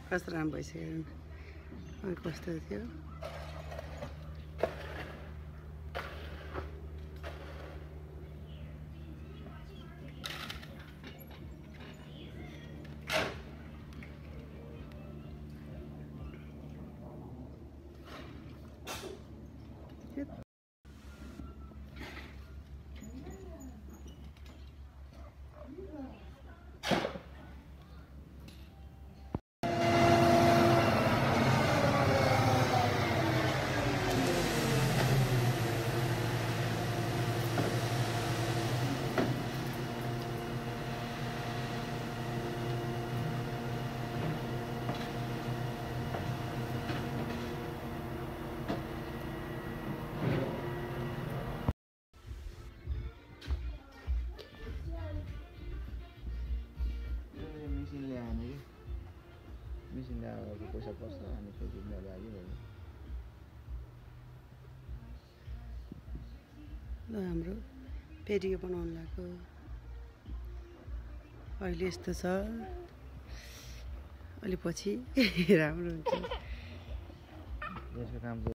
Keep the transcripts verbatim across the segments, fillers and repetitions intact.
कस्तो राम्रो भइसक्यो अनि कस्तो थियो मेसिन ल्याएको पैसा पर्छ अनि फेरि लागि भयो ल हाम्रो पेटियो बनाउनु लाग्यो अहिले यस्तो छ अलि पछि राम्रो हुन्छ यसको काम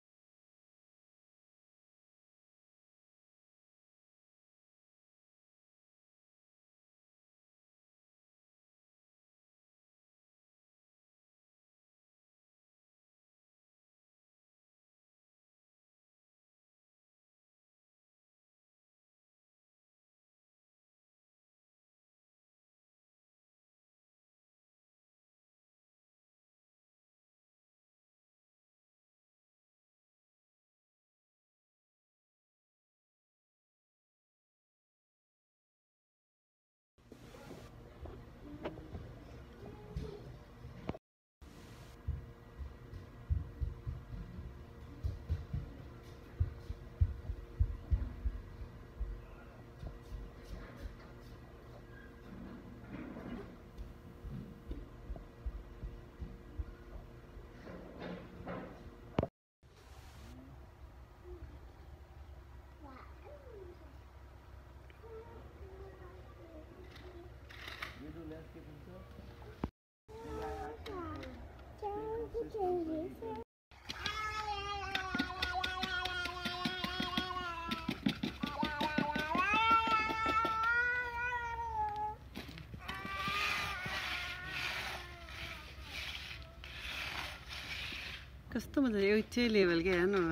कस्तो मजा एउटै लेभल के हेर्नु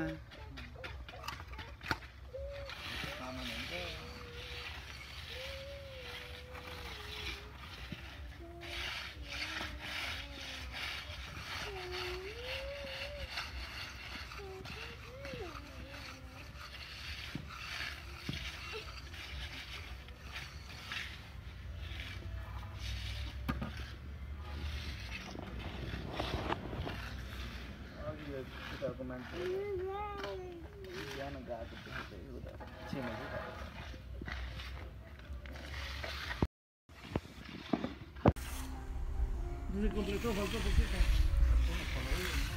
खुट्टाको मान्छे बिहान गएको देखेको उता छिमेकी completó, faltó poquito.